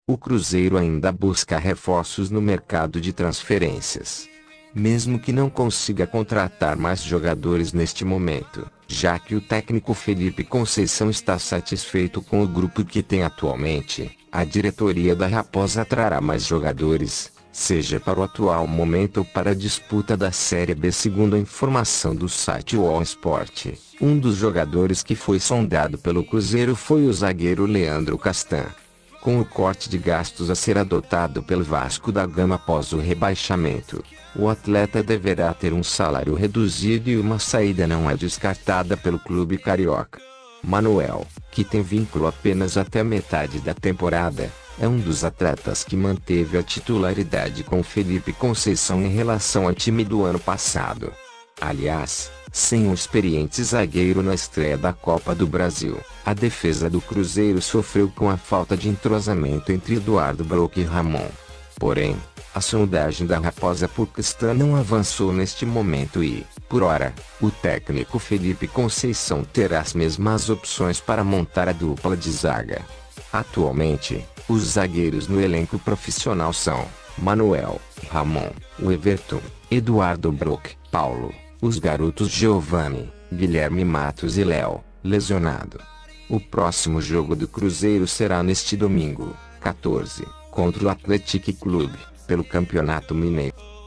o Cruzeiro ainda busca reforços no mercado de transferências. Mesmo que não consiga contratar mais jogadores neste momento, já que o técnico Felipe Conceição está satisfeito com o grupo que tem atualmente, a diretoria da Raposa trará mais jogadores, seja para o atual momento ou para a disputa da Série B. Segundo a informação do site UOL Sport, um dos jogadores que foi sondado pelo Cruzeiro foi o zagueiro Leandro Castan. Com o corte de gastos a ser adotado pelo Vasco da Gama após o rebaixamento, o atleta deverá ter um salário reduzido e uma saída não é descartada pelo clube carioca. Manuel, que tem vínculo apenas até a metade da temporada, é um dos atletas que manteve a titularidade com Felipe Conceição em relação ao time do ano passado. Aliás, sem um experiente zagueiro na estreia da Copa do Brasil, a defesa do Cruzeiro sofreu com a falta de entrosamento entre Eduardo Brock e Ramon. Porém, a sondagem da Raposa por Castan não avançou neste momento e, por ora, o técnico Felipe Conceição terá as mesmas opções para montar a dupla de zaga. Atualmente, os zagueiros no elenco profissional são Manuel, Ramon, Everton, Eduardo Brock, Paulo, os garotos Giovani, Guilherme Matos e Léo, lesionado. O próximo jogo do Cruzeiro será neste domingo, 14, contra o Athletic Clube, pelo Campeonato Mineiro.